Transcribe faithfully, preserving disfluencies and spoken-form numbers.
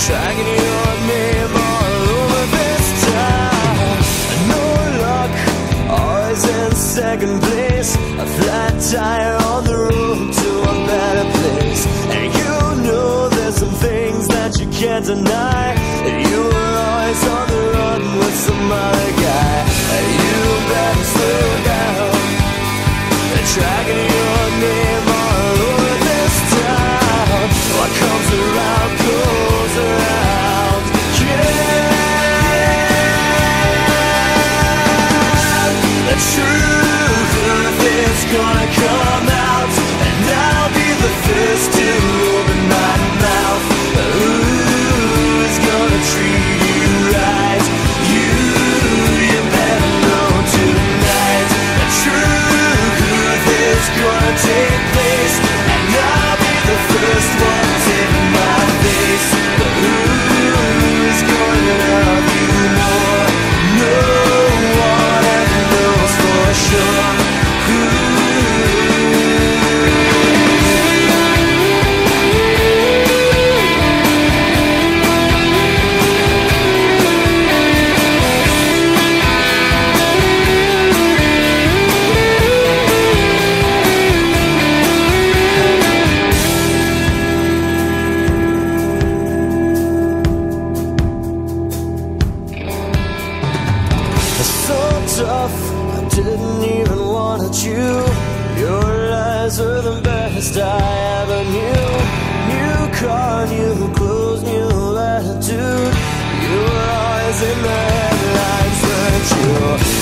Tracking your name all over this town. No luck, always in second place. A flat tire on the road to a better place. And you know there's some things that you can't deny. You were always on the run with some other guy. You better slow down. Tracking your name all over this town. What comes around goes around. Yeah. The truth is gonna come out, and I'll be the first to open my mouth. Who's gonna treat you right? You, you better know tonight. The truth is gonna take place, and I'll be the first one in my face. But who's gonna love you more? No one ever knows for sure. Tough, I didn't even wanna chew. Your lies are the best I ever knew. New car, new clothes, new attitude. You were always in the headlines, weren't you?